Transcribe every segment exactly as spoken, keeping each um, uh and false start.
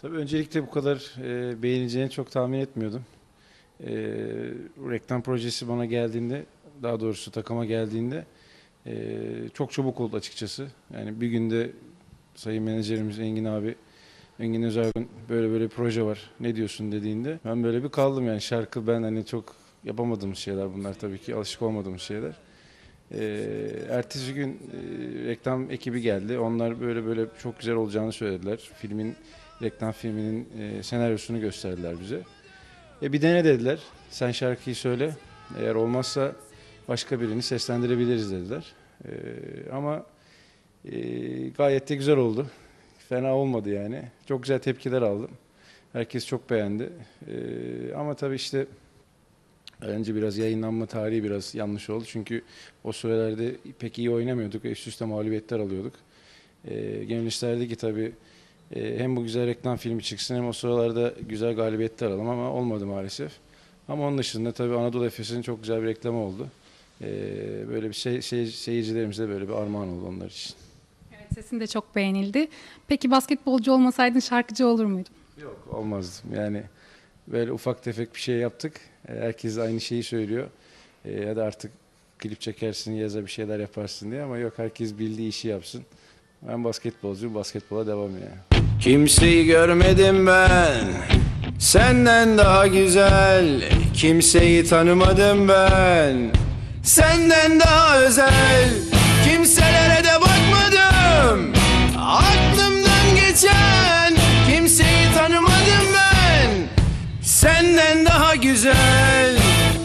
Tabii öncelikle bu kadar e, beğenileceğini çok tahmin etmiyordum. E, Reklam projesi bana geldiğinde, daha doğrusu takıma geldiğinde e, çok çabuk oldu açıkçası. Yani bir günde sayın menajerimiz Engin abi, Engin Özergun böyle böyle bir proje var, ne diyorsun dediğinde ben böyle bir kaldım. Yani şarkı, ben hani çok yapamadığımız şeyler bunlar, tabii ki alışık olmadığımız şeyler. E, Ertesi gün e, reklam ekibi geldi. Onlar böyle böyle çok güzel olacağını söylediler. Filmin, reklam filminin e, senaryosunu gösterdiler bize. E bir dene dediler. Sen şarkıyı söyle. Eğer olmazsa başka birini seslendirebiliriz dediler. E, ama e, gayet de güzel oldu. Fena olmadı yani. Çok güzel tepkiler aldım. Herkes çok beğendi. E, ama tabii işte önce biraz yayınlanma tarihi biraz yanlış oldu. Çünkü o sürelerde pek iyi oynamıyorduk. Üst üste mağlubiyetler alıyorduk. E, gönül isterdi ki tabii e, hem bu güzel reklam filmi çıksın hem o sıralarda güzel galibiyetler alalım, ama olmadı maalesef. Ama onun dışında tabii Anadolu Efes'in çok güzel bir reklamı oldu. E, böyle bir şey, şey seyircilerimize böyle bir armağan oldu onlar için. Evet, sesin de çok beğenildi. Peki basketbolcu olmasaydın şarkıcı olur muydun? Yok, olmazdım. Yani böyle ufak tefek bir şey yaptık. E, herkes aynı şeyi söylüyor. E, ya da artık klip çekersin, yaza bir şeyler yaparsın diye, ama yok, herkes bildiği işi yapsın. Ben basketbolcuyum, basketbola devam yani. Kimseyi görmedim ben senden daha güzel. Kimseyi tanımadım ben senden daha özel. Kimselere de bakmadım aklımdan geçen. Kimseyi tanımadım ben senden daha güzel.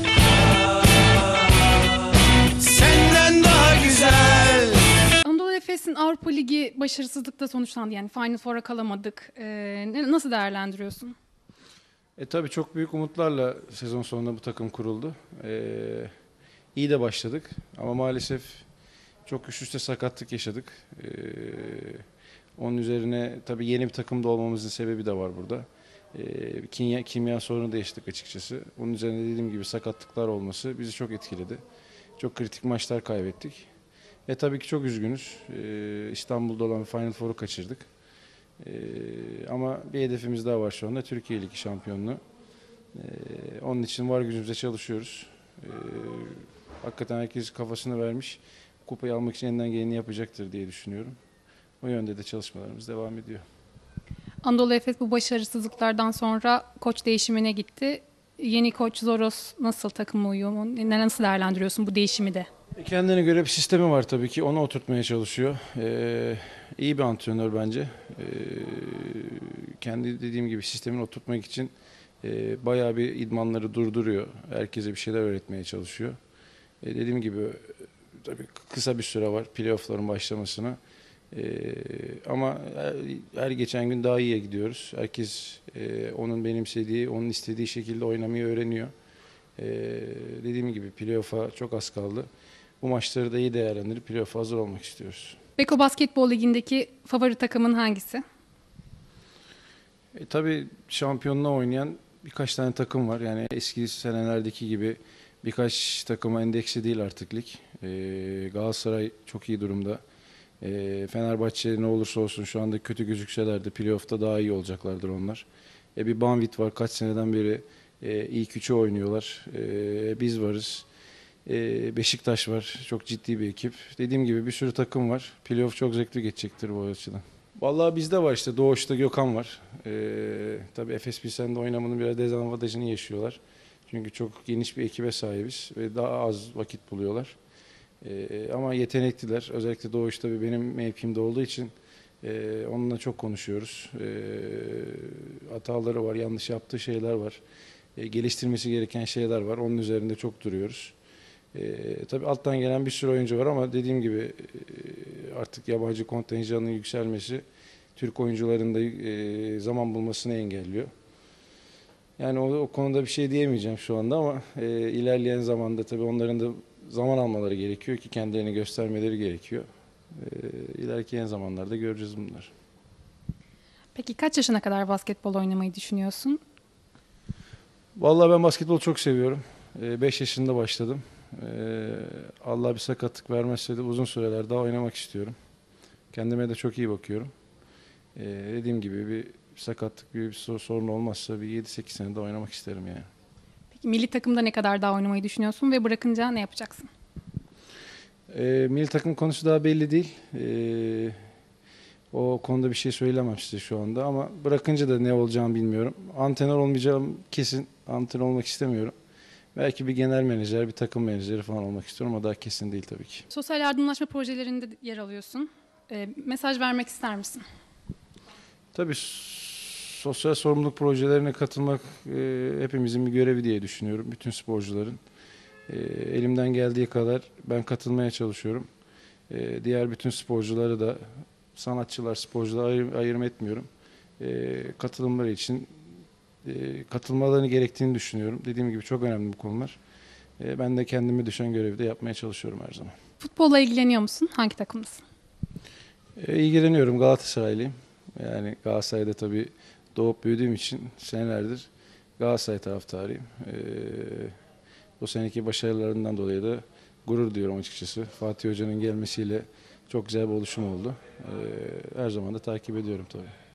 Senden daha güzel. Anadolu Efes'in Avrupa Ligi başarısızlıkla sonuçlandı. Yani Final Four'a kalamadık. Ee, ne- nasıl değerlendiriyorsun? E tabii çok büyük umutlarla sezon sonunda bu takım kuruldu. E, iyi de başladık ama maalesef çok üst üste sakatlık yaşadık. E, onun üzerine tabii yeni bir takımda olmamızın sebebi de var burada. E, kimya, kimya sorunu da yaşadık açıkçası. Onun üzerine dediğim gibi sakatlıklar olması bizi çok etkiledi. Çok kritik maçlar kaybettik. E tabii ki çok üzgünüz. E, İstanbul'da olan Final Four'u kaçırdık. Ee, ama bir hedefimiz daha var şu anda, Türkiye Ligi şampiyonluğu. Ee, onun için var gücümüzle çalışıyoruz. Ee, hakikaten herkes kafasını vermiş. Kupayı almak için elinden geleni yapacaktır diye düşünüyorum. O yönde de çalışmalarımız devam ediyor. Anadolu Efes bu başarısızlıklardan sonra koç değişimine gitti. Yeni koç Zoros nasıl, takıma uyuyor mu? Ne- Nasıl değerlendiriyorsun bu değişimi de? E, Kendine göre bir sistemi var tabii ki. Onu oturtmaya çalışıyor. Ee, iyi bir antrenör bence. Ee, kendi dediğim gibi sistemini oturtmak için e, bayağı bir idmanları durduruyor. Herkese bir şeyler öğretmeye çalışıyor. E, dediğim gibi tabii kısa bir süre var playoff'ların başlamasına. Ee, ama her, her geçen gün daha iyiye gidiyoruz. Herkes e, onun benimsediği, onun istediği şekilde oynamayı öğreniyor. Ee, dediğim gibi playoff'a çok az kaldı. Bu maçları da iyi değerlendirip playoff'a hazır olmak istiyoruz. Beko Basketbol Ligi'ndeki favori takımın hangisi? E, tabii şampiyonluğa oynayan birkaç tane takım var. Yani eski senelerdeki gibi birkaç takıma endeksli değil artık lig. E, Galatasaray çok iyi durumda. E, Fenerbahçe ne olursa olsun şu anda kötü gözükseler de playoff'ta daha iyi olacaklardır onlar. E, bir Banvit var, kaç seneden beri e, ilk üçü oynuyorlar. E, biz varız. E, Beşiktaş var, çok ciddi bir ekip. Dediğim gibi bir sürü takım var. Playoff çok zevkli geçecektir bu açıdan. Vallahi bizde var işte, Doğuş'ta Gökhan var. Ee, tabii Efes Pilsen'de oynamanın biraz dezavantajını yaşıyorlar. Çünkü çok geniş bir ekibe sahibiz ve daha az vakit buluyorlar. Ee, ama yetenekliler. Özellikle Doğuş tabii benim mevkimde olduğu için e, onunla çok konuşuyoruz. Ee, hataları var, yanlış yaptığı şeyler var. E, geliştirmesi gereken şeyler var. Onun üzerinde çok duruyoruz. Ee, tabii alttan gelen bir sürü oyuncu var ama dediğim gibi e, artık yabancı kontenjanının yükselmesi Türk oyuncuların da e, zaman bulmasını engelliyor. Yani o, o konuda bir şey diyemeyeceğim şu anda, ama e, ilerleyen zamanda tabii onların da zaman almaları gerekiyor ki kendilerini göstermeleri gerekiyor. E, ilerleyen zamanlarda göreceğiz bunlar. Peki kaç yaşına kadar basketbol oynamayı düşünüyorsun? Vallahi ben basketbolu çok seviyorum. beş yaşında başladım. E, Allah bir sakatlık vermezse de uzun süreler daha oynamak istiyorum. Kendime de çok iyi bakıyorum. Ee, dediğim gibi bir sakatlık bir, bir sor- sorun olmazsa bir yedi sekiz sene de oynamak isterim yani. Peki milli takımda ne kadar daha oynamayı düşünüyorsun ve bırakınca ne yapacaksın? E, milli takım konusu daha belli değil. E, o konuda bir şey söylemem size şu anda ama bırakınca da ne olacağımı bilmiyorum. Antrenör olmayacağım kesin. Antrenör olmak istemiyorum. Belki bir genel menajer, bir takım menajeri falan olmak istiyorum ama daha kesin değil tabii ki. Sosyal yardımlaşma projelerinde yer alıyorsun. Ee, mesaj vermek ister misin? Tabii s- sosyal sorumluluk projelerine katılmak e, hepimizin bir görevi diye düşünüyorum. Bütün sporcuların. E, elimden geldiği kadar ben katılmaya çalışıyorum. E, diğer bütün sporcuları da sanatçılar, sporcular ayır, ayrım etmiyorum. E, katılımları için e, katılmalarını gerektiğini düşünüyorum. Dediğim gibi çok önemli bu konular. E, ben de kendime düşen görevi de yapmaya çalışıyorum her zaman. Futbolla ilgileniyor musun? Hangi takımlısın? E, ilgileniyorum, Galatasaraylıyım. Yani Galatasaray'da tabii doğup büyüdüğüm için senelerdir Galatasaray taraftarıyım. E, bu seneki başarılarından dolayı da gurur duyuyorum açıkçası. Fatih Hoca'nın gelmesiyle çok güzel bir oluşum oldu. E, her zaman da takip ediyorum tabii.